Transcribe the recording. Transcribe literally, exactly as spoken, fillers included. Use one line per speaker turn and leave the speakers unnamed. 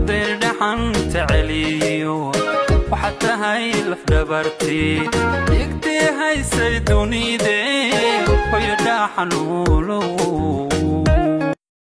دحن تعليو وحتى هاي الفدبرتي يكتي هاي سيدوني دي ويدحن ولو